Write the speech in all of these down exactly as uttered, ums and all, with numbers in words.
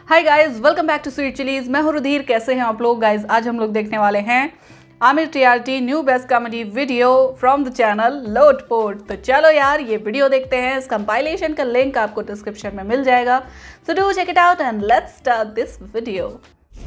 Hi guys, welcome back to sweet chillies. मैं हूँ रुधिर। कैसे हैं आप लोग गाइस? आज हम लोग देखने वाले हैं Aamir TRT new best comedy video from the channel Lotpot. तो चलो यार ये वीडियो देखते हैं। इस कंपाइलेशन का लिंक आपको डिस्क्रिप्शन में मिल जाएगा, so do check it out and let's start this video.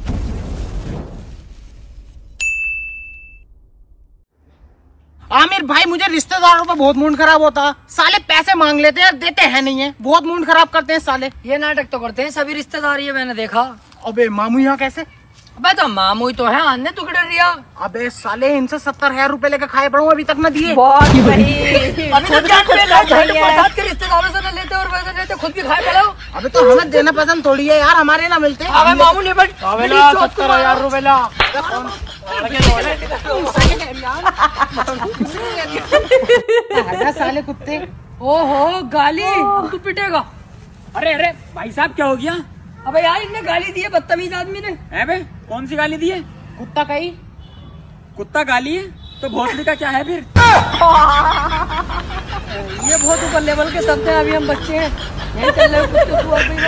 Aamir भाई, मुझे रिश्तेदारों पर बहुत मूड खराब होता। साले पैसे मांग लेते हैं, देते हैं नहीं है, बहुत मूड खराब करते हैं साले। ये नाटक तो करते हैं सभी रिश्तेदार, ये मैंने देखा। अबे मामू यहाँ कैसे? अबे तो मामू ही तो है, आने तू किधर रिया? अबे साले इनसे सत्तर हजार रूपए लेकर खाए पड़ूं, अभी तक न दिए। बहुत सही। अभी तो जान पे ना प्रसाद के रिश्तेदारों से न लेते और वैसे लेते, खुद भी खाए पड़ो। अबे तो हमें देना पसंद थोड़ी है यार, हमारे ना मिलते। अबे मामू ने बट सत्तर हजार रूपए ला। साले कुत्ते। ओहो गाली, अब तू पिटेगा। अरे अरे भाई साहब, क्या हो गया? अबे यार इनने गाली दी है, बदतमीज आदमी ने। है बे, कौन सी गाली दी है? कुत्ता कही। कुत्ता गाली है तो भोसड़ी का क्या है फिर? ये बहुत ऊपर लेवल के शब्द हैं, अभी हम बच्चे हैं, नहीं चल रहे कुत्ते तू अभी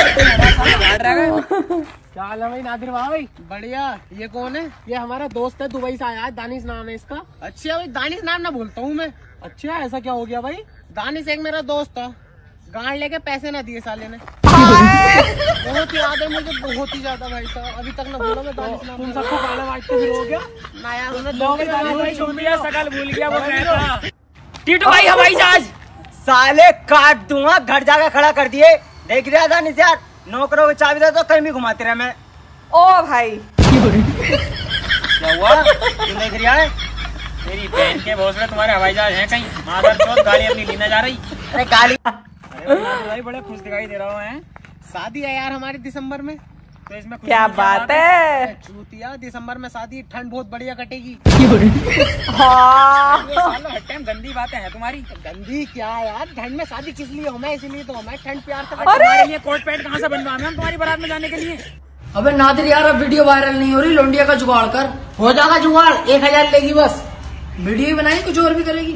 क्या हाल है भाई नादिर भाई? बढ़िया। ये कौन है? ये हमारा दोस्त है, दुबई से आया है, दानिश नाम है इसका। अच्छा भाई, दानिश नाम ना बोलता हूँ मैं। अच्छा, ऐसा क्या हो गया भाई? दानिश एक मेरा दोस्त था, गांड लेके पैसे ना दिए साले ने। बहुत याद है मुझे, बहुत ही ज्यादा भाई साहब, अभी तक ना बोला मैं दानिश नाम। तुम सबको गाना बांटते फिर हो गया ना यार, उन्हें सकल भूल गया वो कहता। टीटू भाई हवाई जहाज साले काट दूंगा, घर जाकर खड़ा कर दिए। देख रहा था नहीं यार, नौकरों की चाबी दे तो कहीं भी घुमाते रहे मैं। ओ भाई क्या हुआ? तू देख रहा है? मेरी बहन के भोसले तुम्हारे हवाई जहाज है कहीं? मादर चौथ गाड़ी अपनी लीना जा रही। अरे गाली। अरे भाई बड़े खुश दिखाई दे रहा है। शादी है यार हमारी दिसंबर में, तो इसमें क्या बात है? चूतिया, दिसंबर में शादी, ठंड बहुत बढ़िया कटेगी। हाँ। हर टाइम गंदी बातें हैं तुम्हारी। गंदी क्या यार, ठंड में शादी किस लिए हो? मैं इसलिए तो हमारे ठंड प्यार से। तुम्हारे लिए कोट पैंट कहाँ से बनवा हम तुम्हारी बारात में जाने के लिए? अबे नादिर यार, अब वीडियो वायरल नहीं हो रही, लोंडिया का जुगाड़ कर। हो जाएगा जुगाड़, एक हजार लेगी बस। वीडियो ही बनाई, कुछ और भी करेगी।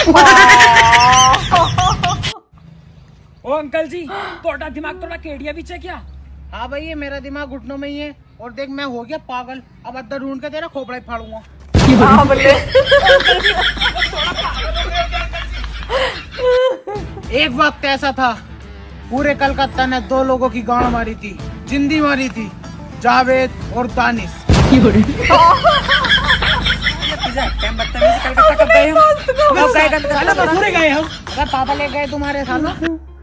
ओ अंकल जी, थोड़ा दिमाग थोड़ा केड़िया भी है क्या? हाँ भाई, ये मेरा दिमाग घुटनों में ही है, और देख मैं हो गया पागल, अब अद्दा ढूंढ के तेरा खोपड़ा ही फाड़ूंगा। हाँ बोले। एक वक्त ऐसा था, पूरे कलकत्ता ने दो लोगों की गांड मारी थी, जिंदी मारी थी, जावेद और दानिश। कलकत्ता कब गए हम? कब गए कलकत्ता? मसूरी गए हम। अगर पापा ले गए तुम्हारे साथ।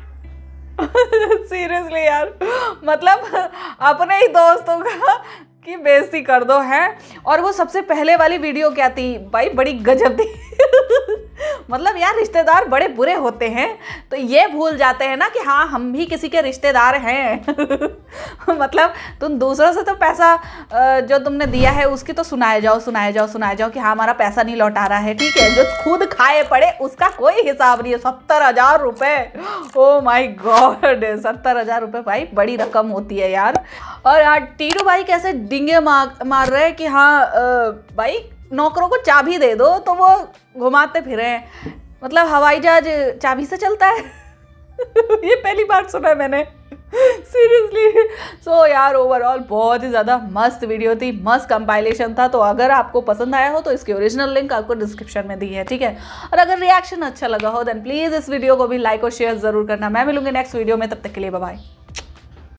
सीरियसली यार, मतलब अपने ही दोस्तों का की बेइज्जती कर दो है। और वो सबसे पहले वाली वीडियो क्या थी भाई, बड़ी गजब थी। मतलब यार रिश्तेदार बड़े बुरे होते हैं, तो ये भूल जाते हैं ना कि हाँ हम भी किसी के रिश्तेदार हैं। मतलब तुम दूसरों से तो पैसा जो तुमने दिया है उसकी तो सुनाए जाओ सुनाए जाओ सुनाए जाओ कि हाँ हमारा पैसा नहीं लौटा रहा है, ठीक है। जो खुद खाए पड़े उसका कोई हिसाब नहीं है। सत्तर हजार रुपये, ओ माई गॉड, सत्तर हजार रुपये भाई बड़ी रकम होती है यार। और यार टीटू भाई कैसे डिंगे मार मार रहे हैं कि हाँ आ, भाई नौकरों को चाबी दे दो तो वो घुमाते फिरे। मतलब हवाई जहाज चाबी से चलता है? ये पहली बार सुना है मैंने, सीरियसली। सो यार ओवरऑल बहुत ही ज़्यादा मस्त वीडियो थी, मस्त कंपाइलेशन था। तो अगर आपको पसंद आया हो तो इसकी ओरिजिनल लिंक आपको डिस्क्रिप्शन में दी है, ठीक है। और अगर रिएक्शन अच्छा लगा हो देन प्लीज़ इस वीडियो को भी लाइक और शेयर ज़रूर करना। मैं मिलूंगी नेक्स्ट वीडियो में, तब तक के लिए बाय बाय।